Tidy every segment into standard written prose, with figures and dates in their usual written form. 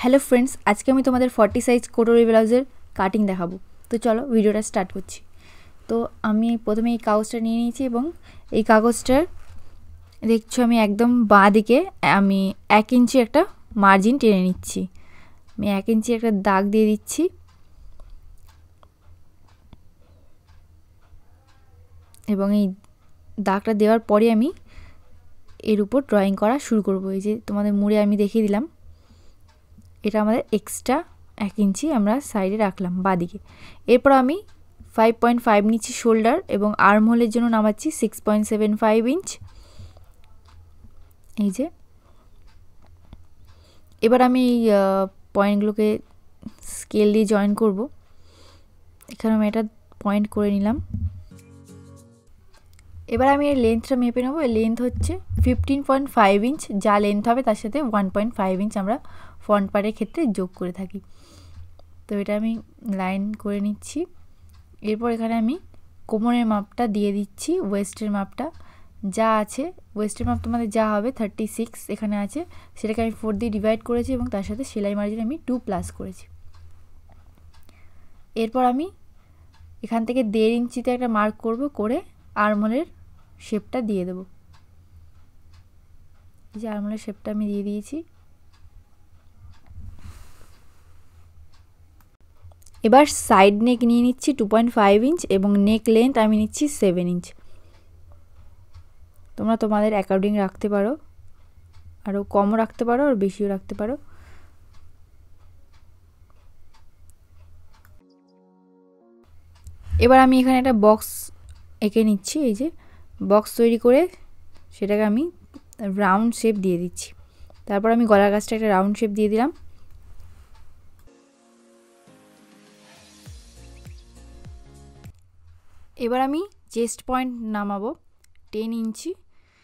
Hello friends, आज के तुम्हारे 40 साइज कोटोरी ब्लाउजर काटिंग देखाबो। तो चलो भिडियोटा स्टार्ट करछि। तो आमी प्रथमे कागजटा निये निয়েছি এবং এই কাগজটার দেখছো আমি একদম বাঁ দিকে আমি 1 ইঞ্চি একটা মার্জিন টেনে নিচ্ছি। আমি 1 ইঞ্চি একটা দাগ দিয়ে দিচ্ছি এবং এই দাগটা দেওয়ার পরে আমি এর উপর ড্রয়িং করা শুরু করব। এই যে তোমাদের মুড়ে আমি দেখিয়ে দিলাম, এটা আমাদের এক্সট্রা 1 ইঞ্চি আমরা সাইডে রাখলাম বাঁ দিকে। এরপর আমি 5.5 নিচ্ছি শোল্ডার এবং আর্ম হোলের জন্য নামাচ্ছি 6.75 ইঞ্চ। এই যে এবার আমি এই পয়েন্টগুলোকে স্কেল দিয়ে জয়েন করব। এখানে আমি এটা পয়েন্ট করে নিলাম। এবার আমি এর লেন্থটা মেপে নেব। এর লেন্থ হচ্ছে 15.5 ইঞ্চ। যা লেন্থ হবে তার সাথে 1.5 ইঞ্চ আমরা ফ্রন্ট পার্টের ক্ষেত্রে যোগ করে থাকি। তো এটা আমি লাইন করে নিচ্ছি। এরপর এখানে আমি কোমরের মাপটা দিয়ে দিচ্ছি, ওয়েস্টের মাপটা যা আছে, ওয়েস্টের মাপ তোমাদের যা হবে 36 এখানে আছে, সেটাকে আমি 4 দিয়ে ডিভাইড করেছি এবং তার সাথে সেলাই মার্জিন আমি 2+ করেছি। এরপর আমি এখান থেকে 1.5 ইঞ্চিতে একটা মার্ক করব, করে আর্মহোলের শেপটা দিয়ে দেব। এই যে আর্মহোলের শেপটা আমি দিয়ে দিয়েছি। এবার সাইড নেক নিয়ে নিচ্ছি 2.5 ইঞ্চ এবং নেক লেন্থ আমি নিচ্ছি 7 ইঞ্চ। তোমরা তোমাদের অ্যাকর্ডিং রাখতে পারো, আরও কমও রাখতে পারো আর বেশিও রাখতে পারো। এবার আমি এখানে একটা বক্স এঁকে নিচ্ছি। এই যে বক্স তৈরি করে সেটাকে আমি রাউন্ড শেপ দিয়ে দিচ্ছি। তারপর আমি গলার কাছটা একটা রাউন্ড শেপ দিয়ে দিলাম। এবার আমি চেস্ট পয়েন্ট নামাবো 10 ইঞ্চি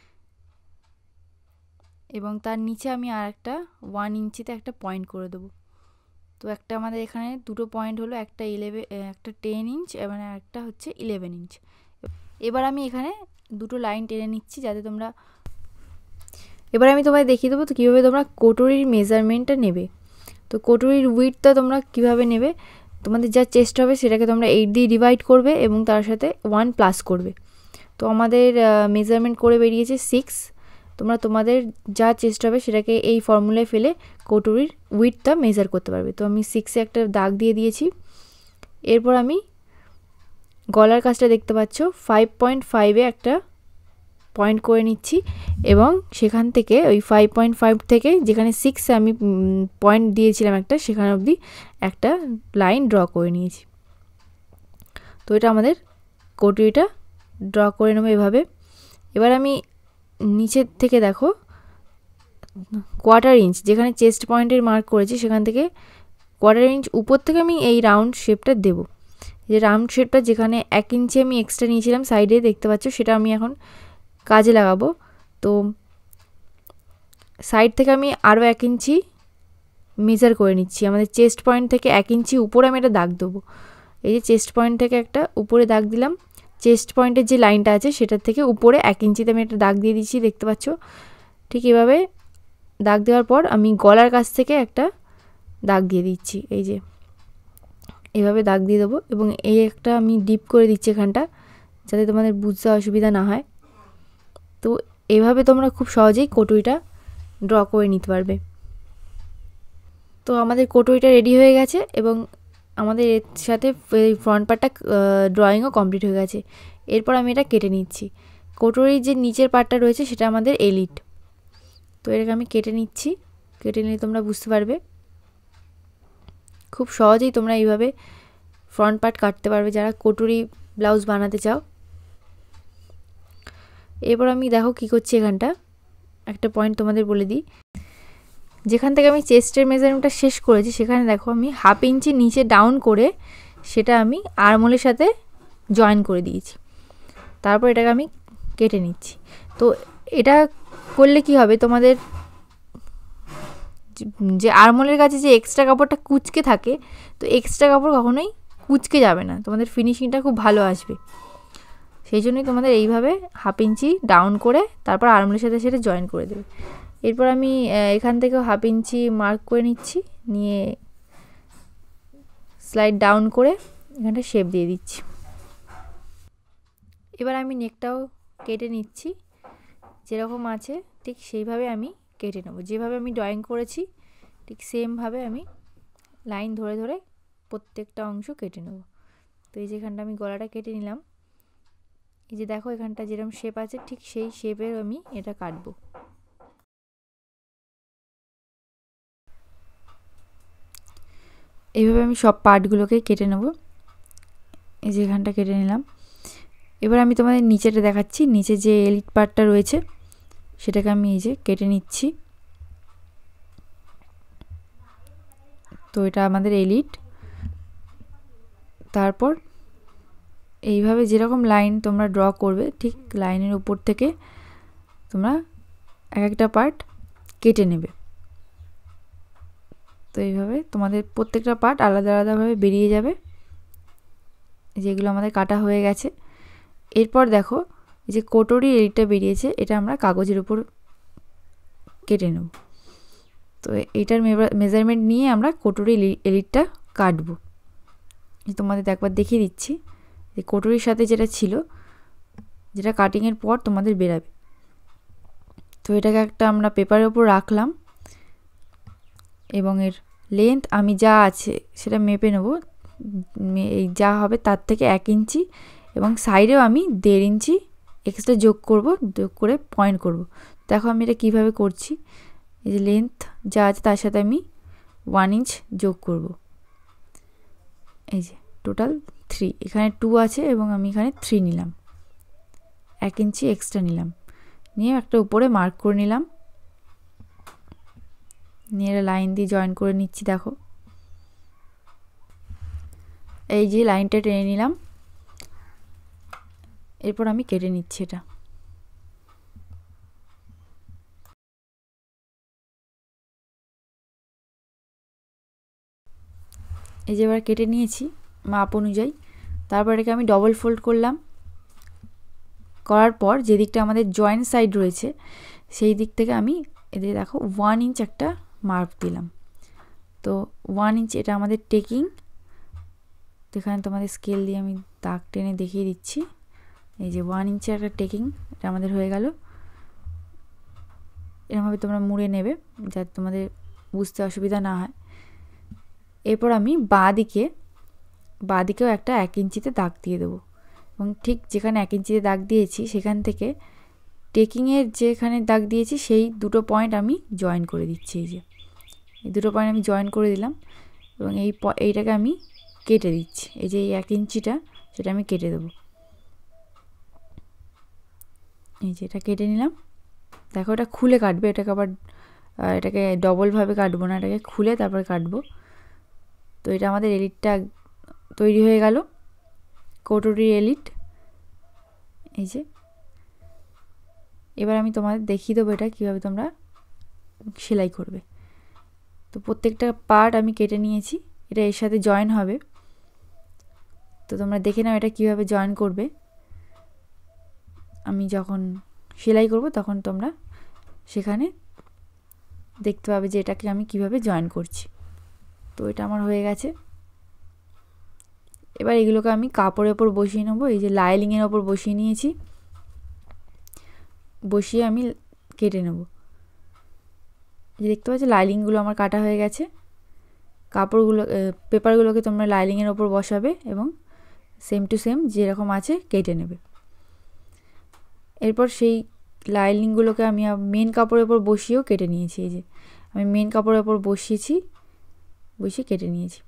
এবং তার নিচে আমি আর একটা 1 ইঞ্চিতে একটা পয়েন্ট করে দেবো। তো একটা আমাদের এখানে দুটো পয়েন্ট হলো, একটা 10 ইঞ্চ এবং একটা হচ্ছে 11 ইঞ্চ। এবার আমি এখানে দুটো লাইন টেনে নিচ্ছি যাতে তোমরা, এবার আমি তোমায় দেখিয়ে দেবো তো কীভাবে তোমরা কোটরির মেজারমেন্টটা নেবে। তো কোটরির উইডথটা তোমরা কীভাবে নেবে, তোমাদের যা চেস্ট হবে সেটাকে তোমরা 8 দিয়ে ডিভাইড করবে এবং তার সাথে 1+ করবে। তো আমাদের মেজারমেন্ট করে বেরিয়েছে 6। তোমরা তোমাদের যা চেস্ট হবে সেটাকে এই ফর্মুলায় ফেলে কোটরির উইডথটা মেজার করতে পারবে। তো আমি 6-এ একটা দাগ দিয়ে দিয়েছি। এরপর আমি গলার কাছটা দেখতে পাচ্ছ 5.5-এ একটা পয়েন্ট করে নিচ্ছি এবং সেখান থেকে ওই 5.5 থেকে যেখানে 6 আমি পয়েন্ট দিয়েছিলাম একটা, সেখানে অবধি একটা লাইন ড্র করে নিয়েছি। তো এটা আমাদের কোটরিটা ড্র করে নেবো এভাবে। এবার আমি নিচের থেকে দেখো 1/4 ইঞ্চ যেখানে চেস্ট পয়েন্টের মার্ক করেছি সেখান থেকে 1/4 ইঞ্চ উপর থেকে আমি এই রাউন্ড শেপটা দেবো। যে রাউন্ড শেপটা যেখানে 1 ইঞ্চি আমি এক্সট্রা নিয়েছিলাম সাইডে দেখতে পাচ্ছ, সেটা আমি এখন কাজে লাগাবো। তো সাইড থেকে আমি আরও 1 ইঞ্চি মেজার করে নিচ্ছি। আমাদের চেস্ট পয়েন্ট থেকে 1 ইঞ্চি উপরে আমি একটা দাগ দেবো। এই যে চেস্ট পয়েন্ট থেকে একটা উপরে দাগ দিলাম, চেস্ট পয়েন্টের যে লাইনটা আছে সেটার থেকে উপরে 1 ইঞ্চিতে আমি একটা দাগ দিয়ে দিচ্ছি, দেখতে পাচ্ছ। ঠিক এভাবে দাগ দেওয়ার পর আমি গলার কাছ থেকে একটা দাগ দিয়ে দিচ্ছি। এই যে এভাবে দাগ দিয়ে দেবো এবং এই একটা আমি ডিপ করে দিচ্ছি এখানটা, যাতে তোমাদের বুঝতে অসুবিধা না হয়। তো এভাবে তোমরা খুব সহজেই কোটরিটা ড্র করে নিতে পারবে। তো আমাদের কোটরিটা রেডি হয়ে গেছে এবং আমাদের এর সাথে ফ্রন্ট পার্টটা ড্রয়িংও কমপ্লিট হয়ে গেছে। এরপর আমি এটা কেটে নিচ্ছি। কোটরির যে নিচের পার্টটা রয়েছে সেটা আমাদের এলিট। তো এটাকে আমি কেটে নিচ্ছি। কেটে নিলে তোমরা বুঝতে পারবে। খুব সহজেই তোমরা এইভাবে ফ্রন্ট পার্ট কাটতে পারবে যারা কোটরি ব্লাউজ বানাতে চাও। এরপর আমি দেখো কি করছি, এখানটা একটা পয়েন্ট তোমাদের বলে দিই। যেখান থেকে আমি চেস্টের মেজারমেন্টটা শেষ করেছি সেখানে দেখো আমি 1/2 ইঞ্চি নিচে ডাউন করে সেটা আমি আর্মহোলের সাথে জয়েন করে দিয়েছি। তারপর এটাকে আমি কেটে নিচ্ছি। তো এটা করলে কি হবে, তোমাদের যে আর্মহোলের কাছে যে এক্সট্রা কাপড়টা কুঁচকে থাকে, তো এক্সট্রা কাপড় কখনোই কুঁচকে যাবে না, তোমাদের ফিনিশিংটা খুব ভালো আসবে। সেই জন্যই তোমাদের এইভাবে 1/2 ইঞ্চি ডাউন করে তারপর আর্মহোলের সাথে সেটা জয়েন করে দেবে। এরপর আমি এখান থেকেও 1/2 ইঞ্চি মার্ক করে নিচ্ছি নিয়ে স্লাইড ডাউন করে এখানটা শেপ দিয়ে দিচ্ছি। এবার আমি নেকটাও কেটে নিচ্ছি, যেরকম আছে ঠিক সেইভাবে আমি কেটে নেব। যেভাবে আমি ড্রয়িং করেছি ঠিক সেমভাবে আমি লাইন ধরে ধরে প্রত্যেকটা অংশ কেটে নেব। তো এই যেখানটা আমি গলাটা কেটে নিলাম, এই যে দেখো এখানটা যেরকম শেপ আছে ঠিক সেই শেপের আমি এটা কাটবো। এইভাবে আমি সব পার্টগুলোকে কেটে নেব। এই যে এখানটা কেটে নিলাম। এবার আমি তোমাদের নিচেটা দেখাচ্ছি, নিচে যে এলিট পার্টটা রয়েছে সেটাকে আমি এই যে কেটে নিচ্ছি। তো এটা আমাদের এলিট। তারপর এইভাবে যেরকম লাইন তোমরা ড্র করবে ঠিক লাইনের উপর থেকে তোমরা এক একটা পার্ট কেটে নেবে। তো এইভাবে তোমাদের প্রত্যেকটা পার্ট আলাদা আলাদাভাবে বেরিয়ে যাবে। যেগুলো আমাদের কাটা হয়ে গেছে। এরপর দেখো এই যে কোটরি এলিটটা বেরিয়েছে, এটা আমরা কাগজের উপর কেটে নেব। তো এইটার মেজারমেন্ট নিয়ে আমরা কোটরি এলিটটা কাটবো। তোমাদের একবার দেখিয়ে দিচ্ছি, এই কোটরির সাথে যেটা ছিল, যেটা কাটিংয়ের পর তোমাদের বেরাবে। তো এটাকে একটা আমরা পেপারের উপর রাখলাম এবং এর লেন্থ আমি যা আছে সেটা মেপে নেব। এই যা হবে তার থেকে 1 ইঞ্চি এবং সাইডেও আমি 1.5 ইঞ্চি এক্সট্রা যোগ করব, যোগ করে পয়েন্ট করব। দেখো আমি এটা কীভাবে করছি। এই যে লেন্থ যা আছে তার সাথে আমি 1 ইঞ্চ যোগ করব। এই যে টোটাল 3, এখানে 2 আছে এবং আমি এখানে 3 নিলাম, 1 ইঞ্চি এক্সট্রা নিলাম, নিয়ে একটা উপরে মার্ক করে নিলাম, নিয়ে লাইন দিয়ে জয়েন করে নিচ্ছি। দেখো এই যে লাইনটা টেনে নিলাম, এরপর আমি কেটে নিচ্ছি এটা। এই যে এবার কেটে নিয়েছি মাপ অনুযায়ী। তারপর এটাকে আমি ডবল ফোল্ড করলাম। করার পর যে দিকটা আমাদের জয়েন্ট সাইড রয়েছে সেই দিক থেকে আমি এদের দেখো 1 ইঞ্চ একটা মার্ক দিলাম। তো 1 ইঞ্চ এটা আমাদের টেকিং। তো এখানে তোমাদের স্কেল দিয়ে আমি দাগ টেনে দেখিয়ে দিচ্ছি। এই যে 1 ইঞ্চের একটা টেকিং এটা আমাদের হয়ে গেল। এরকমভাবে তোমরা মুড়ে নেবে যাতে তোমাদের বুঝতে অসুবিধা না হয়। এরপর আমি বাঁদিকেও একটা 1 ইঞ্চিতে দাগ দিয়ে দেবো এবং ঠিক যেখানে 1 ইঞ্চিতে দাগ দিয়েছি সেখান থেকে টেকিংয়ের যেখানে দাগ দিয়েছি সেই দুটো পয়েন্ট আমি জয়েন করে দিচ্ছি। এই যে এই দুটো পয়েন্ট আমি জয়েন করে দিলাম এবং এইটাকে আমি কেটে দিচ্ছি। এই যে এই 1 ইঞ্চিটা সেটা আমি কেটে দেবো। এই যে এটা কেটে নিলাম। দেখো এটা খুলে কাটবে, এটাকে আবার এটাকে ডবলভাবে কাটবো না, এটাকে খুলে তারপরে কাটবো। তো এটা আমাদের এলিটটা তৈরি হয়ে গেল, কোটরি এলিট। এই যে এবার আমি তোমাদের দেখিয়ে দেবো এটা কীভাবে তোমরা সেলাই করবে। তো প্রত্যেকটা পার্ট আমি কেটে নিয়েছি, এটা এর সাথে জয়েন হবে। তো তোমরা দেখে নাও এটা কীভাবে জয়েন করবে। আমি যখন সেলাই করব তখন তোমরা সেখানে দেখতে পাবে যে এটাকে আমি কিভাবে জয়েন করছি। তো এটা আমার হয়ে গেছে। এবার এগুলোকে আমি কাপড়ের ওপর বসিয়ে নেবো। এই যে লাইনিংয়ের ওপর বসিয়ে নিয়েছি, বসিয়ে আমি কেটে নেব। এই দেখতে পাচ্ছ লাইনিংগুলো আমার কাটা হয়ে গেছে। কাপড়গুলো পেপারগুলোকে তোমরা লাইনিংয়ের ওপর বসাবে এবং সেম টু সেম যেরকম আছে কেটে নেবে। এরপর সেই লাইনিংগুলোকে আমি মেন কাপড়ের ওপর বসিয়েও কেটে নিয়েছি। এই যে আমি মেন কাপড়ের ওপর বসিয়ে কেটে নিয়েছি।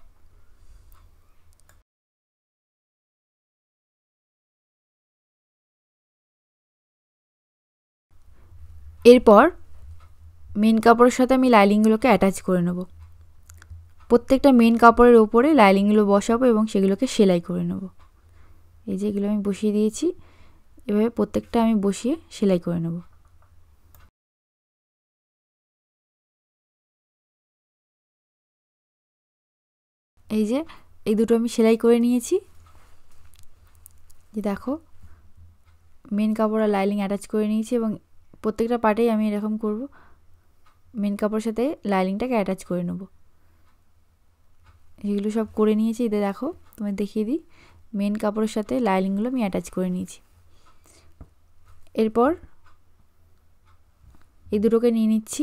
এরপর মেন কাপড়ের সাথে আমি লাইনিংগুলোকে অ্যাটাচ করে নেব। প্রত্যেকটা মেন কাপড়ের ওপরে লাইনিংগুলো বসাবো এবং সেগুলোকে সেলাই করে নেব। এই যে এগুলো আমি বসিয়ে দিয়েছি, এভাবে প্রত্যেকটা আমি বসিয়ে সেলাই করে নেব। এই যে এই দুটো আমি সেলাই করে নিয়েছি। যে দেখো মেন কাপড় আর লাইনিং অ্যাটাচ করে নিয়েছি এবং প্রত্যেকটা পার্টেই আমি এরকম করব, মেন কাপড়ের সাথে লাইনিংটাকে অ্যাটাচ করে নেব। এগুলো সব করে নিয়েছি। এতে দেখো তোমায় দেখিয়ে দিই, মেন কাপড়ের সাথে লাইনিংগুলো আমি অ্যাটাচ করে নিয়েছি। এরপর এই দুটোকে নিয়ে নিচ্ছি,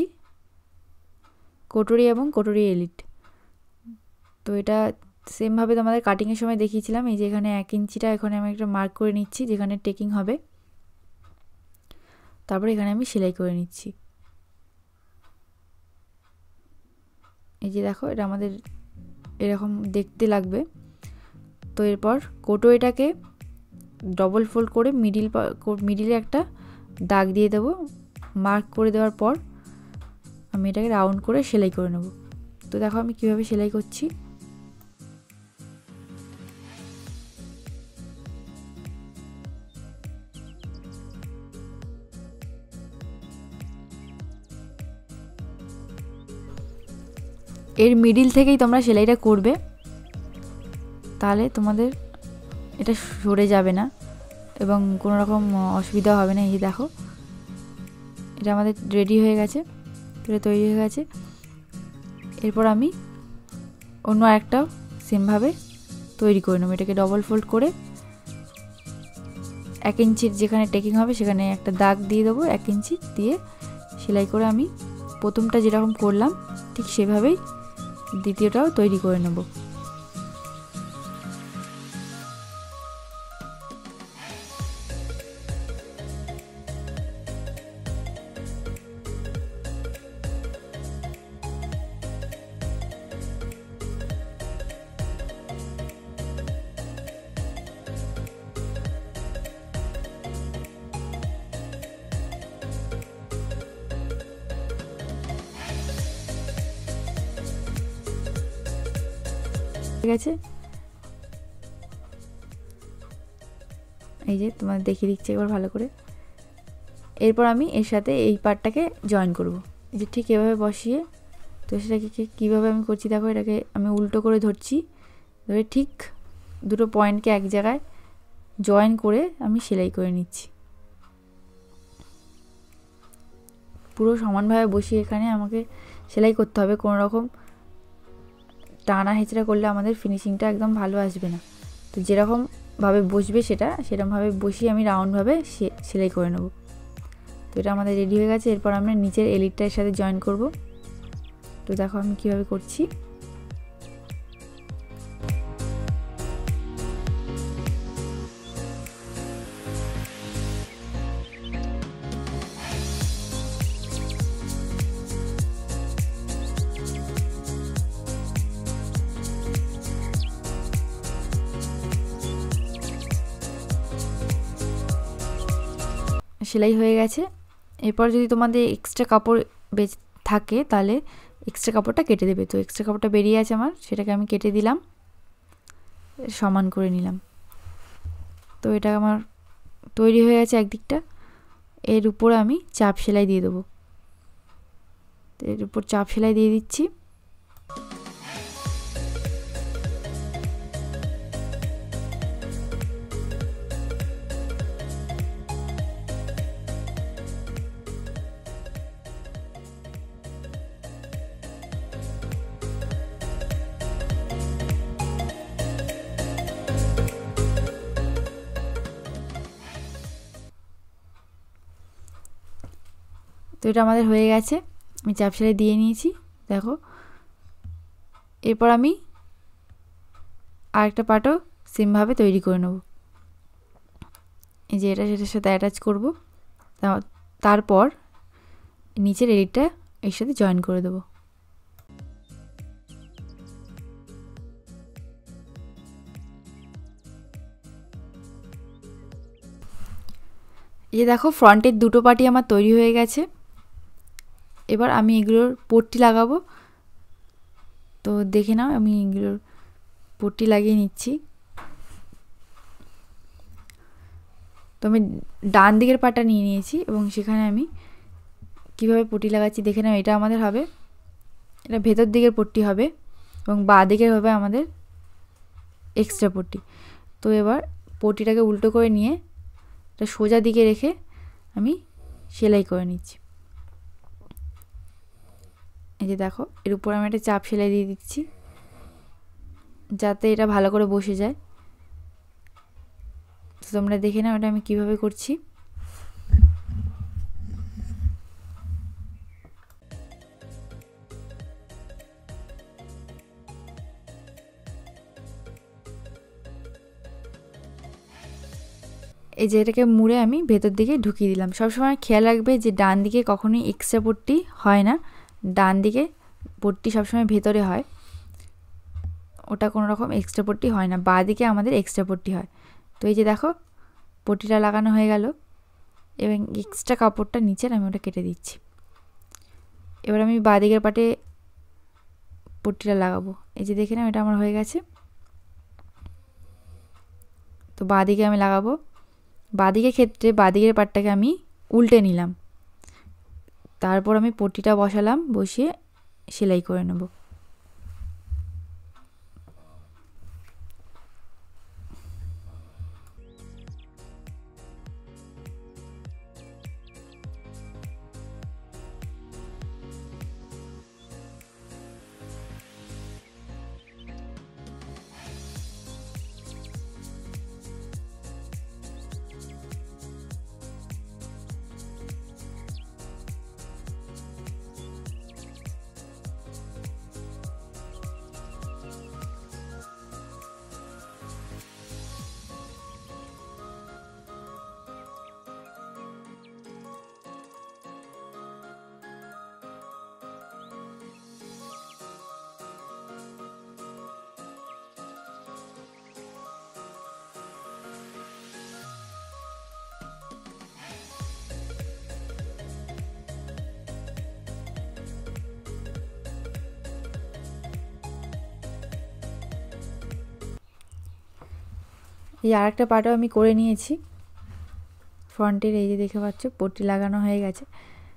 কোটরি এবং কোটরি এলিট। তো এটা সেমভাবে তোমাদের কাটিংয়ের সময় দেখিয়েছিলাম। এই যে এখানে 1 ইঞ্চিটা এখানে আমি একটা মার্ক করে নিচ্ছি যেখানে টেকিং হবে, তারপর এখানে আমি সেলাই করে নিচ্ছি। এই যে দেখো এটা আমাদের এরকম দেখতে লাগবে। তো এরপর কোটোরিটাকে ডবল ফোল্ড করে মিডিলে একটা দাগ দিয়ে দেবো। মার্ক করে দেওয়ার পর আমি এটাকে রাউন্ড করে সেলাই করে নেব। তো দেখো আমি কিভাবে সেলাই করছি। এর মিডিল থেকেই তোমরা সেলাইটা করবে, তাহলে তোমাদের এটা সরে যাবে না এবং কোনো রকম অসুবিধা হবে না। এই দেখো এটা আমাদের রেডি হয়ে গেছে, এটা তৈরি হয়ে গেছে। এরপর আমি অন্য একটা সেমভাবে তৈরি করে নেব। এটাকে ডবল ফোল্ড করে 1 ইঞ্চির যেখানে টেকিং হবে সেখানে একটা দাগ দিয়ে দেবো, 1 ইঞ্চি দিয়ে সেলাই করে আমি প্রথমটা যেরকম করলাম ঠিক সেভাবেই দ্বিতীয়টাও তৈরি করে নেব। ঠিক আছে, এই যে তোমাদের দেখিয়ে দিচ্ছি একবার ভালো করে। এরপর আমি এর সাথে এই পার্টটাকে জয়েন করব। এই যে ঠিক এভাবে বসিয়ে, তো সেটাকে কীভাবে আমি করছি দেখো, এটাকে আমি উল্টো করে ধরছি, ধরে ঠিক দুটো পয়েন্টকে এক জায়গায় জয়েন করে আমি সেলাই করে নিচ্ছি। পুরো সমানভাবে বসিয়ে এখানে আমাকে সেলাই করতে হবে, কোনো রকম টানা হেঁচড়া করলে আমাদের ফিনিশিংটা একদম ভালো আসবে না। তো যেরকমভাবে বসবে সেরকমভাবে বসিয়ে আমি রাউন্ডভাবে সেলাই করে নেব। তো এটা আমাদের রেডি হয়ে গেছে। এরপর আমরা নিচের এলিটটার সাথে জয়েন করব। তো দেখো আমি কীভাবে করছি। সেলাই হয়ে গেছে। এরপর যদি তোমাদের এক্সট্রা কাপড় থাকে তাহলে এক্সট্রা কাপড়টা কেটে দেবে। তো এক্সট্রা কাপড়টা বেরিয়ে আছে আমার, সেটাকে আমি কেটে দিলাম, সমান করে নিলাম। তো এটা আমার তৈরি হয়ে গেছে একদিকটা। এর উপরে আমি চাপ সেলাই দিয়ে দেবো। এর উপর চাপ সেলাই দিয়ে দিচ্ছি। তো এটা আমাদের হয়ে গেছে, আমি চাপ সেলাই দিয়ে নিয়েছি দেখো। এরপর আমি আরেকটা পার্টও সেমভাবে তৈরি করে নেব। এই যে এটা সেটার সাথে অ্যাটাচ করব, তারপর নিচের এডিটটা এর সাথে জয়েন করে দেবো। এই যে দেখো ফ্রন্টের দুটো পার্টি আমার তৈরি হয়ে গেছে। এবার আমি এগুলোর পট্টি লাগাবো। তো দেখে নাও আমি এগুলোর পট্টি লাগিয়ে নিচ্ছি। তো আমি ডান দিকের পাটা নিয়ে নিয়েছি এবং সেখানে আমি কিভাবে পট্টি লাগাচ্ছি দেখে নাও। এটা আমাদের হবে, এটা ভেতর দিকের পট্টি হবে এবং বাঁ দিকের হবে আমাদের এক্সট্রা পট্টি। তো এবার পট্টিটাকে উল্টো করে নিয়ে এটা সোজা দিকে রেখে আমি সেলাই করে নিচ্ছি। এই যে দেখো এর উপর আমি একটা চাপ সেলাই দিয়ে দিচ্ছি। যাতে এটা ভালো করে বসে যায়। তো তোমরা দেখে নাও এটা আমি কিভাবে করছি। এই যে এটাকে মুড়ে আমি ভেতর দিকে ঢুকিয়ে দিলাম। সবসময় খেয়াল রাখবে যে ডান দিকে কখনোই এক্সট্রা পট্টি হয় না, ডান দিকে পট্টি সবসময় ভেতরে হয়, ওটা কোনো রকম এক্সট্রা পট্টি হয় না, বাঁ দিকে আমাদের এক্সট্রা পট্টি হয়। তো এই যে দেখো পট্টিটা লাগানো হয়ে গেল এবং এক্সট্রা কাপড়টা নিচের আমি ওটা কেটে দিচ্ছি। এবার আমি বাঁ দিকের পাটে পট্টিটা লাগাবো। এই যে দেখে নাও এটা আমার হয়ে গেছে। তো বাঁ দিকে আমি লাগাবো। বাঁ দিকের ক্ষেত্রে বাঁ দিকের পাটটাকে আমি উল্টে নিলাম, তারপর আমি পট্টিটা বসালাম, বসিয়ে সেলাই করে নেব। এই আরেকটা পাটও আমি করে নিয়েছি ফ্রন্টের। এই যে দেখতে পাচ্ছ পট্টি লাগানো হয়ে গেছে।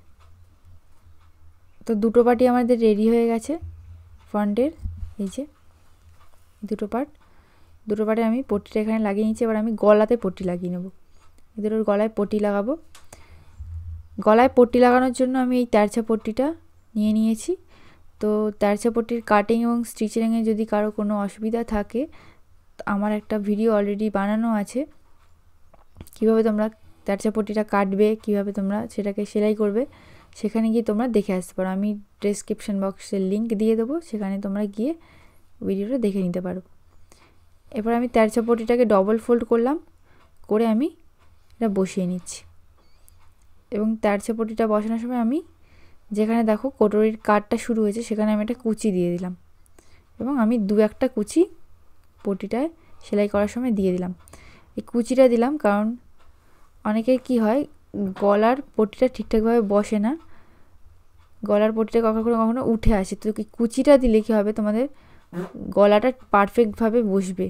তো দুটো পাটই আমাদের রেডি হয়ে গেছে ফ্রন্টের। এই যে দুটো পাটে আমি পট্টিটা এখানে লাগিয়ে নিচ্ছি। এবার আমি গলাতে পট্টি লাগিয়ে নেব। এদের গলায় পট্টি লাগাবো। গলায় পট্টি লাগানোর জন্য আমি এই তেরছা পট্টিটা নিয়ে নিয়েছি। তো তেরছা পট্টির কাটিং এবং স্টিচিংয়ে যদি কারো কোনো অসুবিধা থাকে, আমার একটা ভিডিও অলরেডি বানানো আছে কিভাবে তোমরা তেরছা পট্টিটা কাটবে, কিভাবে তোমরা সেটাকে সেলাই করবে, সেখানে গিয়ে তোমরা দেখে আসতে পারো। আমি ডেসক্রিপশন বক্সের লিঙ্ক দিয়ে দেবো, সেখানে তোমরা গিয়ে ভিডিওটা দেখে নিতে পারো। এবার আমি তেরছা পট্টিটাকে ডবল ফোল্ড করলাম, করে আমি এটা বসিয়ে নিচ্ছি। এবং তেরছা পট্টিটা বসানোর সময় আমি যেখানে দেখো কোটরির কাটটা শুরু হয়েছে সেখানে আমি একটা কুচি দিয়ে দিলাম, এবং আমি দু একটা কুচি পট্টিটায় সেলাই করার সময় দিয়ে দিলাম। এই কুচিটা দিলাম কারণ অনেকের কি হয় গলার পট্টিটা ঠিকঠাকভাবে বসে না, গলার পট্টিটা কখনো কখনো উঠে আসে। তো কুচিটা দিলে কী হবে, তোমাদের গলাটা পারফেক্টভাবে বসবে।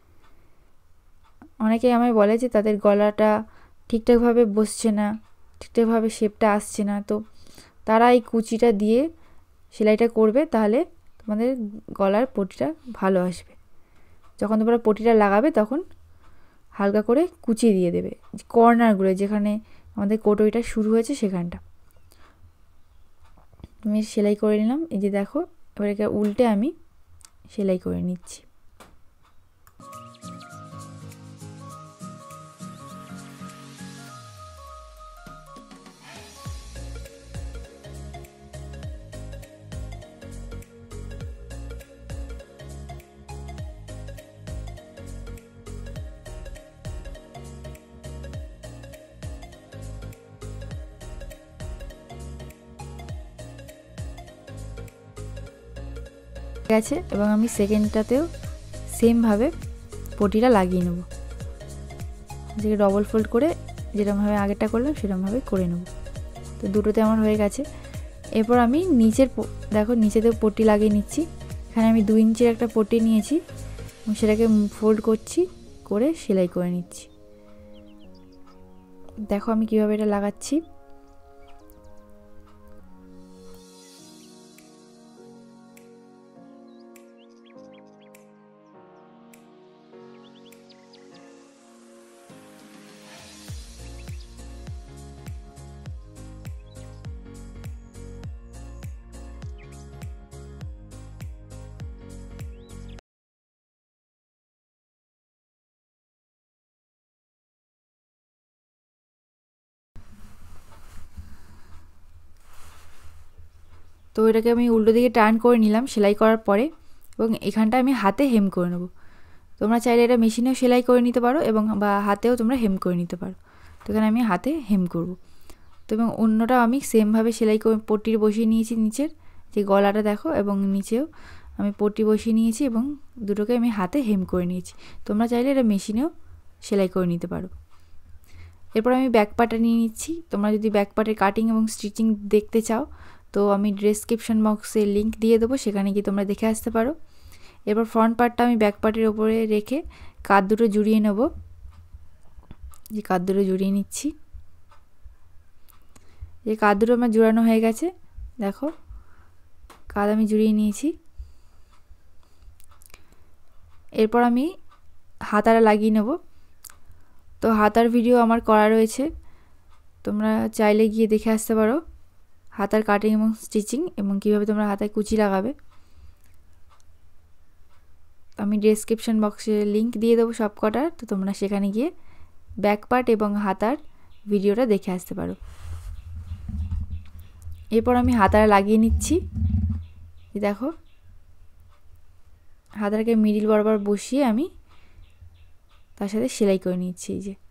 অনেকেই আমায় বলে যে তাদের গলাটা ঠিকঠাকভাবে বসছে না, ঠিকঠাকভাবে শেপটা আসছে না, তো তারা এই কুচিটা দিয়ে সেলাইটা করবে, তাহলে তোমাদের গলার পট্টিটা ভালো আসবে। যখন তোমরা পট্টিটা লাগাবে তখন হালকা করে কুচি দিয়ে দেবে কর্নারগুলো, যেখানে আমাদের কোটরিটা শুরু হয়েছে সেখানটা। আমি সেলাই করে নিলাম। এই যে দেখো এবার একে উল্টে আমি সেলাই করে নিচ্ছি। গেছে এবং আমি সেকেন্ডটাতেও সেমভাবে পট্টিটা লাগিয়ে নেব, যেটা ডবল ফোল্ড করে যেরকমভাবে আগেরটা করলাম সেরকমভাবে করে নেব। তো দুটোতে আমার হয়ে গেছে। এরপর আমি নিচের দেখো নিচেতেও পট্টি লাগিয়ে নিচ্ছি। এখানে আমি 2 ইঞ্চির একটা পট্টি নিয়েছি, সেটাকে ফোল্ড করছি, করে সেলাই করে নিচ্ছি। দেখো আমি কিভাবে এটা লাগাচ্ছি। তো এটাকে আমি উল্টো দিকে টার্ন করে নিলাম সেলাই করার পরে, এবং এখানটা আমি হাতে হেম করে নেব। তোমরা চাইলে এটা মেশিনেও সেলাই করে নিতে পারো এবং বা হাতেও তোমরা হেম করে নিতে পারো। তো এখানে আমি হাতে হেম করব। তো এবং অন্যটাও আমি সেমভাবে সেলাই করে পট্টির বসিয়ে নিয়েছি, নিচের যে গলাটা দেখো, এবং নিচেও আমি পট্টি বসিয়ে নিয়েছি এবং দুটোকে আমি হাতে হেম করে নিয়েছি। তোমরা চাইলে এটা মেশিনেও সেলাই করে নিতে পারো। এরপর আমি ব্যাক পার্টটা নিয়ে নিচ্ছি। তোমরা যদি ব্যাক পার্টের কাটিং এবং স্টিচিং দেখতে চাও তো আমি ডেসক্রিপশন বক্সে লিঙ্ক দিয়ে দেবো, সেখানে গিয়ে তোমরা দেখে আসতে পারো। এরপর ফ্রন্ট পার্টটা আমি ব্যাক পার্টের ওপরে রেখে কাঁধ দুটো জুড়িয়ে নেব। যে কাঁধ দুটো জুড়িয়ে নিচ্ছি। যে কাঁধ দুটো আমার জোড়ানো হয়ে গেছে, দেখো কাঁধ আমি জুড়িয়ে নিয়েছি। এরপর আমি হাতাটা লাগিয়ে নেব। তো হাতার ভিডিও আমার করা রয়েছে, তোমরা চাইলে গিয়ে দেখে আসতে পারো হাতার কাটিং এবং স্টিচিং এবং কীভাবে তোমরা হাতায় কুচি লাগাবে। আমি ডেসক্রিপশন বক্সে লিঙ্ক দিয়ে দেবো সব কটার, তো তোমরা সেখানে গিয়ে ব্যাক পার্ট এবং হাতার ভিডিওটা দেখে আসতে পারো। এরপর আমি হাতাটা লাগিয়ে নিচ্ছি। দেখো হাতাটাকে মিডিল বরাবর বসিয়ে আমি তার সাথে সেলাই করে নিচ্ছি। এই যে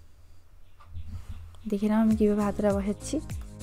দেখে নাও আমি কীভাবে হাতাটা বসাচ্ছি।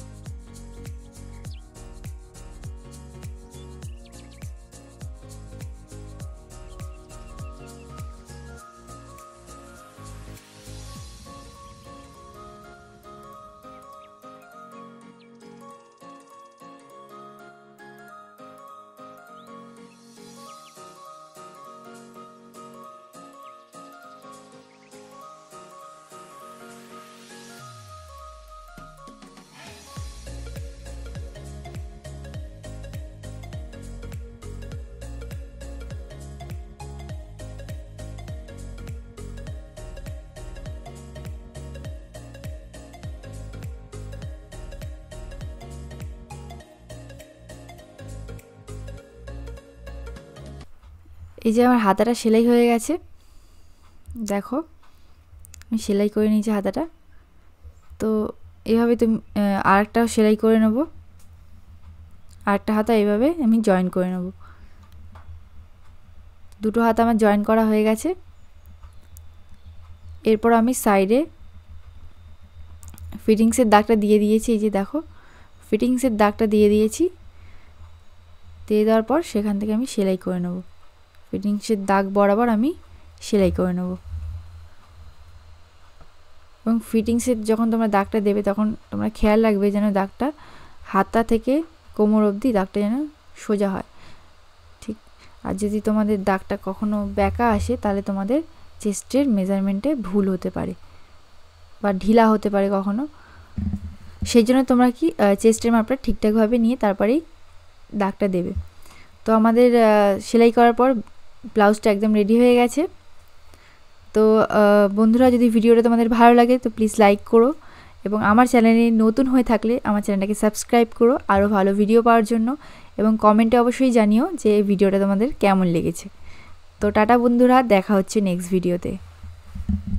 এই যে আমার হাতাটা সেলাই হয়ে গেছে, দেখো আমি সেলাই করে নিয়েছি হাতাটা। তো এভাবে তুমি আরেকটা সেলাই করে নেব, আরেকটা হাতা এভাবে আমি জয়েন করে নেব। দুটো হাতা আমার জয়েন করা হয়ে গেছে। এরপর আমি সাইডে ফিটিংসের দাগটা দিয়ে দিয়েছি। এই যে দেখো ফিটিংসের দাগটা দিয়ে দিয়েছি। দিয়ে দেওয়ার পর সেখান থেকে আমি সেলাই করে নেব। ফিটিংসের দাগ বরাবর আমি সেলাই করে নেব। এবং ফিটিংসের যখন তোমরা দাগটা দেবে তখন তোমরা খেয়াল রাখবে যেন দাগটা হাতা থেকে কোমর অবধি দাগটা যেন সোজা হয়, ঠিক। আর যদি তোমাদের দাগটা কখনো বেঁকা আসে তাহলে তোমাদের চেস্টের মেজারমেন্টে ভুল হতে পারে বা ঢিলা হতে পারে কখনো। সেই জন্য তোমরা কি চেস্টের মাপটা ঠিকঠাকভাবে নিয়ে তারপরেই দাগটা দেবে। তো আমাদের সেলাই করার পর ব্লাউজটা একদম রেডি হয়ে গেছে। তো বন্ধুরা, যদি ভিডিওটা তোমাদের ভালো লাগে তো প্লিজ লাইক করো, এবং আমার চ্যানেলে নতুন হয়ে থাকলে আমার চ্যানেলটাকে সাবস্ক্রাইব করো আরও ভালো ভিডিও পাওয়ার জন্য, এবং কমেন্টে অবশ্যই জানিও যে ভিডিওটা তোমাদের কেমন লেগেছে। তো টাটা বন্ধুরা, দেখা হচ্ছে নেক্সট ভিডিওতে।